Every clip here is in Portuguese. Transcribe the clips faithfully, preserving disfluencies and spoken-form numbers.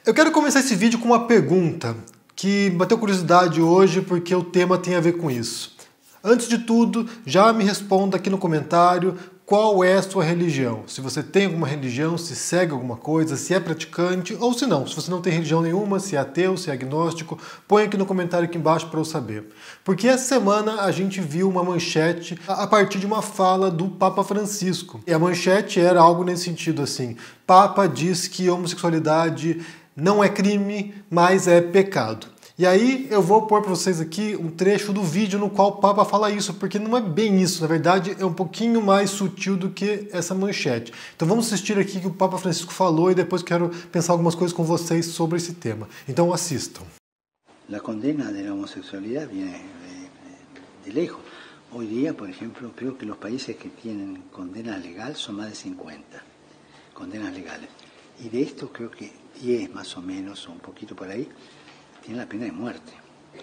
Eu quero começar esse vídeo com uma pergunta que me bateu curiosidade hoje porque o tema tem a ver com isso. Antes de tudo, já me responda aqui no comentário qual é a sua religião. Se você tem alguma religião, se segue alguma coisa, se é praticante ou se não. Se você não tem religião nenhuma, se é ateu, se é agnóstico, põe aqui no comentário aqui embaixo para eu saber. Porque essa semana a gente viu uma manchete a partir de uma fala do Papa Francisco. E a manchete era algo nesse sentido assim: Papa diz que homossexualidade não é crime, mas é pecado. E aí eu vou pôr para vocês aqui um trecho do vídeo no qual o Papa fala isso, porque não é bem isso, na verdade é um pouquinho mais sutil do que essa manchete. Então vamos assistir aqui o que o Papa Francisco falou e depois quero pensar algumas coisas com vocês sobre esse tema. Então assistam. La condena de la homosexualidad viene de, de lejos. Hoy día, por ejemplo, creo que los países que tienen condena legal son más de cincuenta condenas legales. Y de esto creo que diez más o menos, o un poquito por ahí, tienen la pena de muerte.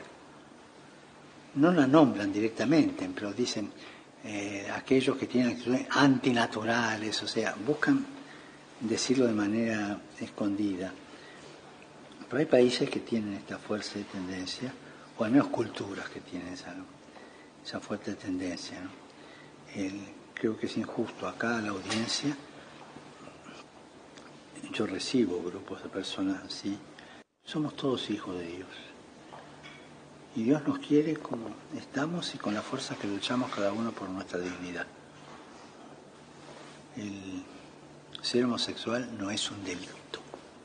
No la nombran directamente, pero dicen eh, aquellos que tienen actitudes antinaturales, o sea, buscan decirlo de manera escondida. Pero hay países que tienen esta fuerte tendencia, o al menos culturas que tienen esa, esa fuerte tendencia, ¿no? El, creo que es injusto acá a la audiencia. Yo recibo grupos de personas así. Somos todos hijos de Dios. Y Dios nos quiere como estamos y con la fuerza que luchamos cada uno por nuestra dignidad. El ser homosexual no es un delito.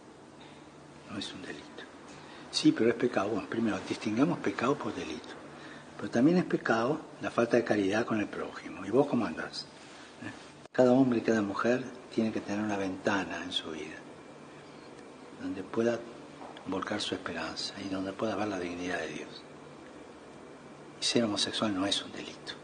No es un delito. Sí, pero es pecado. Bueno, primero, distingamos pecado por delito. Pero también es pecado la falta de caridad con el prójimo. ¿Y vos cómo andás? ¿Eh? Cada hombre y cada mujer tiene que tener una ventana en su vida donde pueda volcar su esperanza y donde pueda ver la dignidad de Dios. Y ser homosexual no es un delito,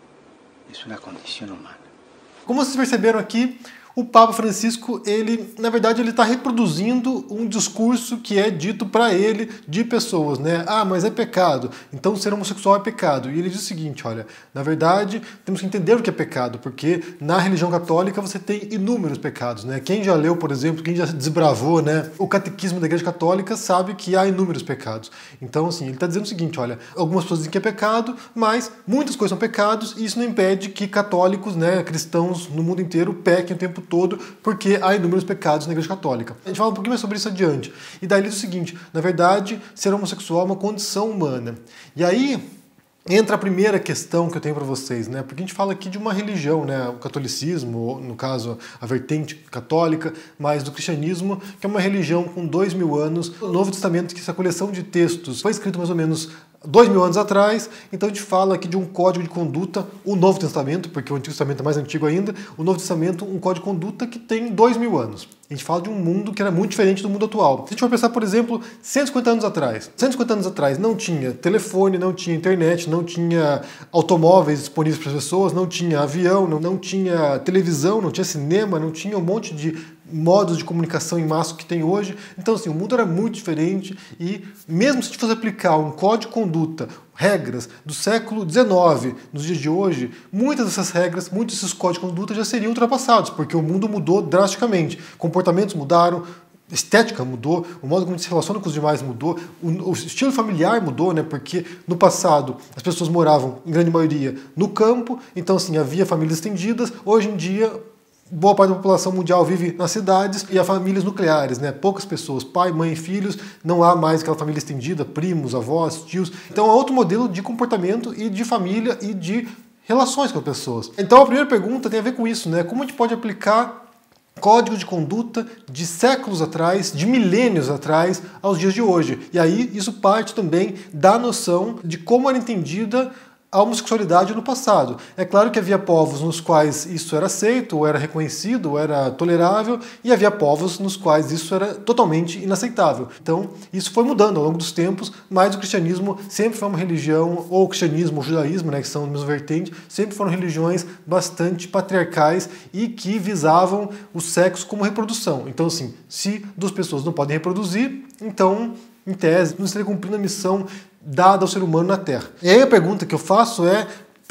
es una condición humana. Como vocês perceberam aqui, o Papa Francisco, ele, na verdade, ele está reproduzindo um discurso que é dito para ele de pessoas, né? Ah, mas é pecado, então ser homossexual é pecado. E ele diz o seguinte, olha, na verdade, temos que entender o que é pecado, porque na religião católica você tem inúmeros pecados, né? Quem já leu, por exemplo, quem já desbravou, né, o catequismo da Igreja Católica sabe que há inúmeros pecados. Então, assim, ele está dizendo o seguinte, olha, algumas pessoas dizem que é pecado, mas muitas coisas são pecados e isso não impede que católicos, né, cristãos no mundo inteiro pequem o tempo todo, porque há inúmeros pecados na Igreja Católica. A gente fala um pouquinho mais sobre isso adiante. E daí ele diz o seguinte, na verdade, ser homossexual é uma condição humana. E aí entra a primeira questão que eu tenho para vocês, né? Porque a gente fala aqui de uma religião, né? O catolicismo, ou, no caso, a vertente católica, mas do cristianismo, que é uma religião com dois mil anos. O Novo Testamento, que essa coleção de textos foi escrito mais ou menos dois mil anos atrás, então a gente fala aqui de um código de conduta, o Novo Testamento, porque o Antigo Testamento é mais antigo ainda, o Novo Testamento, um código de conduta que tem dois mil anos. A gente fala de um mundo que era muito diferente do mundo atual. Se a gente for pensar, por exemplo, cento e cinquenta anos atrás. cento e cinquenta anos atrás não tinha telefone, não tinha internet, não tinha automóveis disponíveis para as pessoas, não tinha avião, não, não tinha televisão, não tinha cinema, não tinha um monte de modos de comunicação em massa que tem hoje. Então, assim, o mundo era muito diferente e mesmo se a gente fosse aplicar um código de conduta, regras do século dezenove nos dias de hoje, muitas dessas regras, muitos desses códigos de conduta já seriam ultrapassados, porque o mundo mudou drasticamente. Comportamentos mudaram, estética mudou, o modo como a gente se relaciona com os demais mudou, o, o estilo familiar mudou, né? Porque no passado as pessoas moravam, em grande maioria, no campo, então assim, havia famílias estendidas. Hoje em dia, boa parte da população mundial vive nas cidades e há famílias nucleares, né? Poucas pessoas, pai, mãe e filhos, não há mais aquela família estendida, primos, avós, tios. Então é outro modelo de comportamento e de família e de relações com as pessoas. Então a primeira pergunta tem a ver com isso, né? Como a gente pode aplicar código de conduta de séculos atrás, de milênios atrás, aos dias de hoje? E aí isso parte também da noção de como era entendida a homossexualidade no passado. É claro que havia povos nos quais isso era aceito, ou era reconhecido, ou era tolerável, e havia povos nos quais isso era totalmente inaceitável. Então, isso foi mudando ao longo dos tempos, mas o cristianismo sempre foi uma religião, ou o cristianismo ou o judaísmo, né, que são a mesma vertente, sempre foram religiões bastante patriarcais e que visavam o sexo como reprodução. Então, assim, se duas pessoas não podem reproduzir, então, em tese, não estaria cumprindo a missão dada ao ser humano na Terra. E aí a pergunta que eu faço é: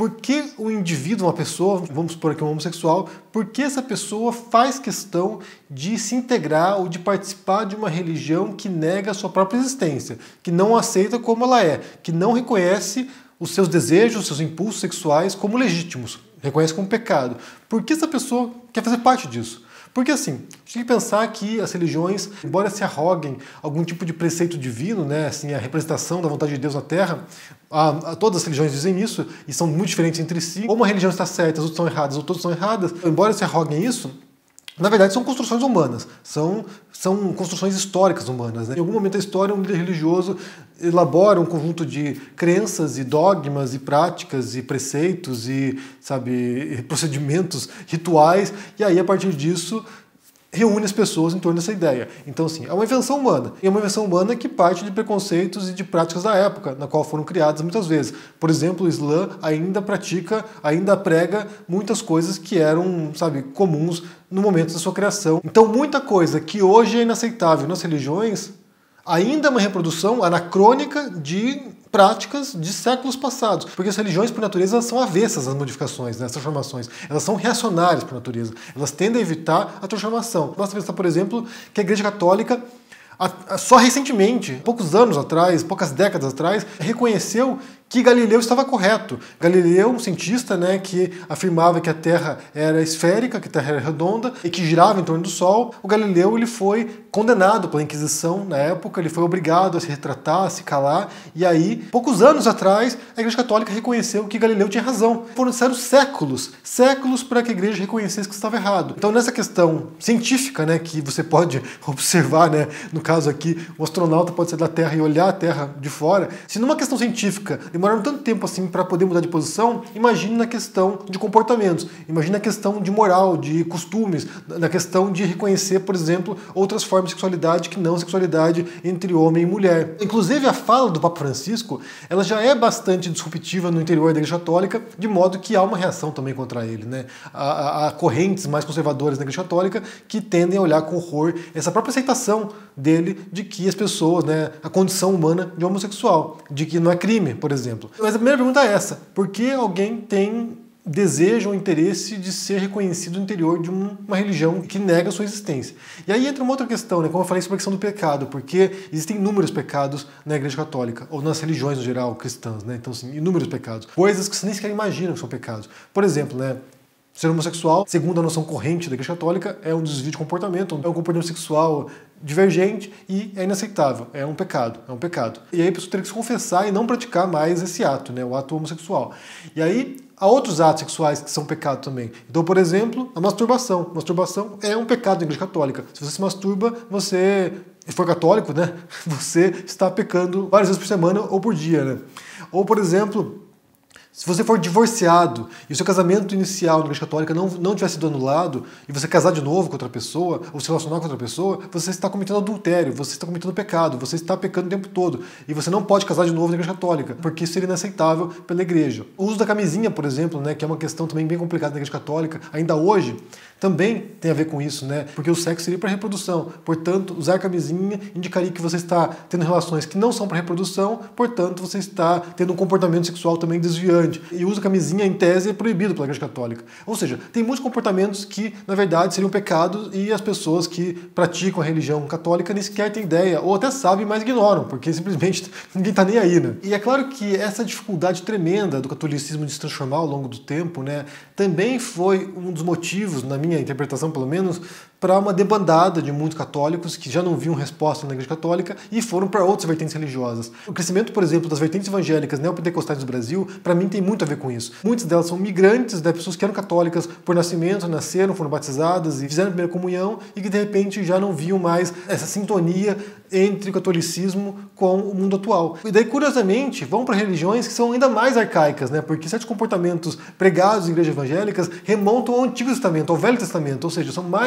Por que o indivíduo, uma pessoa, vamos supor aqui um homossexual, por que essa pessoa faz questão de se integrar ou de participar de uma religião que nega a sua própria existência, que não aceita como ela é, que não reconhece os seus desejos, os seus impulsos sexuais como legítimos, reconhece como pecado? Por que essa pessoa quer fazer parte disso? Porque assim, a gente tem que pensar que as religiões, embora se arroguem algum tipo de preceito divino, né, assim, a representação da vontade de Deus na Terra, a, a, todas as religiões dizem isso, e são muito diferentes entre si. Ou uma religião está certa, as outras estão erradas, ou todas estão erradas. Embora se arroguem isso, na verdade são construções humanas, são, são construções históricas humanas, né? Em algum momento da história, um líder religioso elabora um conjunto de crenças e dogmas e práticas e preceitos e, sabe, procedimentos rituais, e aí a partir disso reúne as pessoas em torno dessa ideia. Então, assim, é uma invenção humana. E é uma invenção humana que parte de preconceitos e de práticas da época, na qual foram criadas muitas vezes. Por exemplo, o Islã ainda pratica, ainda prega muitas coisas que eram, sabe, comuns no momento da sua criação. Então, muita coisa que hoje é inaceitável nas religiões ainda é uma reprodução anacrônica de práticas de séculos passados. Porque as religiões, por natureza, elas são avessas às modificações, né, às transformações. Elas são reacionárias, por natureza. Elas tendem a evitar a transformação. Basta pensar, por exemplo, que a Igreja Católica, só recentemente, poucos anos atrás, poucas décadas atrás, reconheceu que Galileu estava correto. Galileu, um cientista, né, que afirmava que a Terra era esférica, que a Terra era redonda e que girava em torno do Sol. O Galileu ele foi condenado pela Inquisição na época, ele foi obrigado a se retratar, a se calar, e aí, poucos anos atrás, a Igreja Católica reconheceu que Galileu tinha razão. Foram necessários séculos, séculos para que a Igreja reconhecesse que estava errado. Então, nessa questão científica, né, que você pode observar, né, no caso aqui, o astronauta pode sair da Terra e olhar a Terra de fora, se numa questão científica demoraram tanto tempo assim para poder mudar de posição, imagine na questão de comportamentos, imagine na questão de moral, de costumes, na questão de reconhecer, por exemplo, outras formas de sexualidade que não sexualidade entre homem e mulher. Inclusive a fala do Papa Francisco, ela já é bastante disruptiva no interior da Igreja Católica, de modo que há uma reação também contra ele, né? Há, há correntes mais conservadoras na Igreja Católica que tendem a olhar com horror essa própria aceitação dele de que as pessoas, né, a condição humana de homossexual, de que não é crime, por exemplo. Mas a primeira pergunta é essa: por que alguém tem desejo ou interesse de ser reconhecido no interior de uma religião que nega a sua existência? E aí entra uma outra questão, né, como eu falei sobre a questão do pecado, porque existem inúmeros pecados na Igreja Católica, ou nas religiões no geral, cristãs, né? Então, assim, inúmeros pecados. Coisas que você nem sequer imagina que são pecados. Por exemplo, né, ser homossexual, segundo a noção corrente da Igreja Católica, é um desvio de comportamento, é um comportamento sexual divergente e é inaceitável, é um pecado, é um pecado. E aí a pessoa teria que se confessar e não praticar mais esse ato, né, o ato homossexual. E aí há outros atos sexuais que são pecado também. Então, por exemplo, a masturbação. A masturbação é um pecado na Igreja Católica. Se você se masturba, você, se for católico, né, você está pecando várias vezes por semana ou por dia, né? Ou, por exemplo, se você for divorciado e o seu casamento inicial na Igreja Católica não, não tiver sido anulado e você casar de novo com outra pessoa ou se relacionar com outra pessoa, você está cometendo adultério, você está cometendo pecado, você está pecando o tempo todo. E você não pode casar de novo na Igreja Católica, porque isso seria inaceitável pela Igreja. O uso da camisinha, por exemplo, né, que é uma questão também bem complicada na Igreja Católica, ainda hoje, também tem a ver com isso, né? Porque o sexo seria para reprodução. Portanto, usar camisinha indicaria que você está tendo relações que não são para reprodução, portanto, você está tendo um comportamento sexual também desviante. E o uso da camisinha, em tese, é proibido pela Igreja Católica. Ou seja, tem muitos comportamentos que, na verdade, seriam pecados e as pessoas que praticam a religião católica nem sequer têm ideia, ou até sabem, mas ignoram, porque simplesmente ninguém está nem aí, né? E é claro que essa dificuldade tremenda do catolicismo de se transformar ao longo do tempo, né, também foi um dos motivos, na minha interpretação pelo menos, para uma debandada de muitos católicos que já não viam resposta na Igreja Católica e foram para outras vertentes religiosas. O crescimento, por exemplo, das vertentes evangélicas neopentecostais do Brasil, para mim tem muito a ver com isso. Muitas delas são migrantes, né, pessoas que eram católicas por nascimento, nasceram, foram batizadas e fizeram a primeira comunhão e que de repente já não viam mais essa sintonia entre o catolicismo com o mundo atual. E daí, curiosamente, vão para religiões que são ainda mais arcaicas, né? Porque certos comportamentos pregados em igrejas evangélicas remontam ao Antigo Testamento, ao Velho Testamento, ou seja, são mais primitivos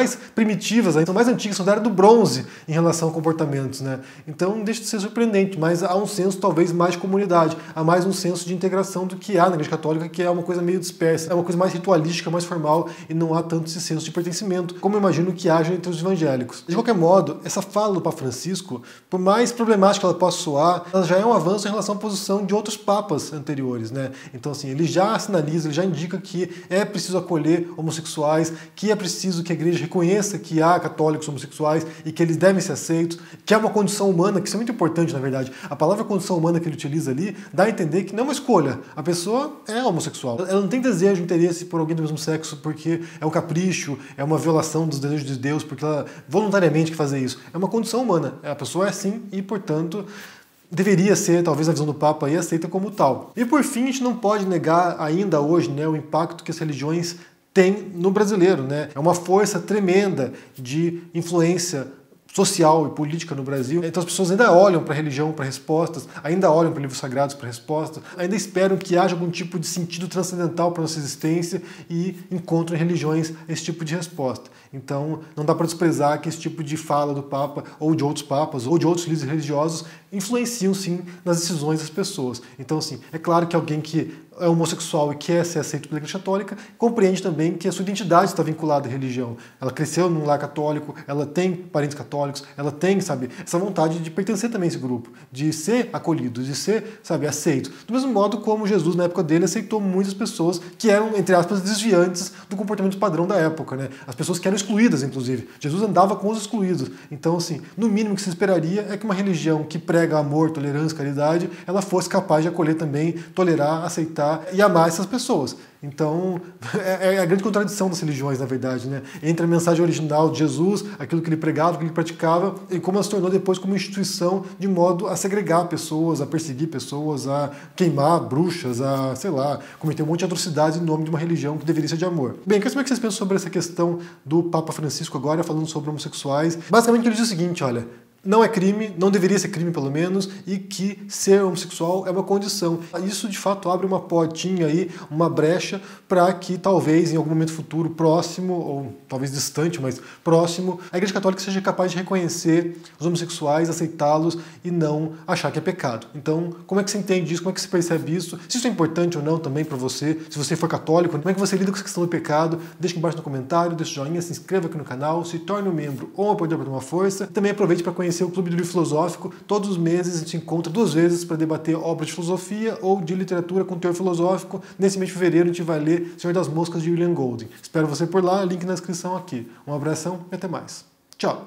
primitivas, são mais antigas, são da era do bronze em relação a comportamentos, né? Então não deixa de ser surpreendente, mas há um senso talvez mais de comunidade, há mais um senso de integração do que há na Igreja Católica, que é uma coisa meio dispersa, é uma coisa mais ritualística, mais formal, e não há tanto esse senso de pertencimento, como eu imagino que haja entre os evangélicos. De qualquer modo, essa fala do Papa Francisco, por mais problemática ela possa soar, ela já é um avanço em relação à posição de outros papas anteriores, né? Então, assim, ele já sinaliza, ele já indica que é preciso acolher homossexuais, que é preciso que a igreja reconheça que há católicos homossexuais e que eles devem ser aceitos, que é uma condição humana, que isso é muito importante, na verdade. A palavra condição humana que ele utiliza ali dá a entender que não é uma escolha. A pessoa é homossexual. Ela não tem desejo, interesse por alguém do mesmo sexo porque é um capricho, é uma violação dos desejos de Deus, porque ela voluntariamente quer fazer isso. É uma condição humana. A pessoa é assim e, portanto, deveria ser, talvez, a visão do Papa aí, aceita como tal. E por fim, a gente não pode negar ainda hoje, né, o impacto que as religiões têm no brasileiro, né? É uma força tremenda de influência social e política no Brasil. Então as pessoas ainda olham para a religião para respostas, ainda olham para livros sagrados para respostas, ainda esperam que haja algum tipo de sentido transcendental para a nossa existência e encontram em religiões esse tipo de resposta. Então não dá para desprezar que esse tipo de fala do Papa ou de outros papas ou de outros líderes religiosos influenciam sim nas decisões das pessoas. Então assim, é claro que alguém que é homossexual e quer ser aceito pela Igreja Católica, compreende também que a sua identidade está vinculada à religião. Ela cresceu num lar católico, ela tem parentes católicos, ela tem, sabe, essa vontade de pertencer também a esse grupo, de ser acolhido, de ser, sabe, aceito. Do mesmo modo como Jesus, na época dele, aceitou muitas pessoas que eram, entre aspas, desviantes do comportamento padrão da época, né? As pessoas que eram excluídas, inclusive. Jesus andava com os excluídos. Então, assim, no mínimo que se esperaria é que uma religião que prega amor, tolerância, caridade, ela fosse capaz de acolher também, tolerar, aceitar e amar essas pessoas. Então, é a grande contradição das religiões, na verdade, né? Entre a mensagem original de Jesus, aquilo que ele pregava, aquilo que ele praticava, e como ela se tornou depois como instituição de modo a segregar pessoas, a perseguir pessoas, a queimar bruxas, a, sei lá, cometer um monte de atrocidades em nome de uma religião que deveria ser de amor. Bem, quero saber o que vocês pensam sobre essa questão do Papa Francisco agora, falando sobre homossexuais. Basicamente, ele diz o seguinte, olha, não é crime, não deveria ser crime pelo menos, e que ser homossexual é uma condição. Isso de fato abre uma portinha aí, uma brecha, para que talvez em algum momento futuro próximo, ou talvez distante, mas próximo, a Igreja Católica seja capaz de reconhecer os homossexuais, aceitá-los e não achar que é pecado. Então, como é que você entende isso? Como é que você percebe isso? Se isso é importante ou não também para você, se você for católico, como é que você lida com essa questão do pecado? Deixa aqui embaixo no comentário, deixa o joinha, se inscreva aqui no canal, se torne um membro ou um apoiador para dar uma força. Também aproveite para conhecer o Clube do Livro Filosófico. Todos os meses a gente se encontra duas vezes para debater obras de filosofia ou de literatura com teor filosófico. Nesse mês de fevereiro a gente vai ler Senhor das Moscas de William Golding. Espero você por lá, link na descrição aqui. Um abração e até mais. Tchau!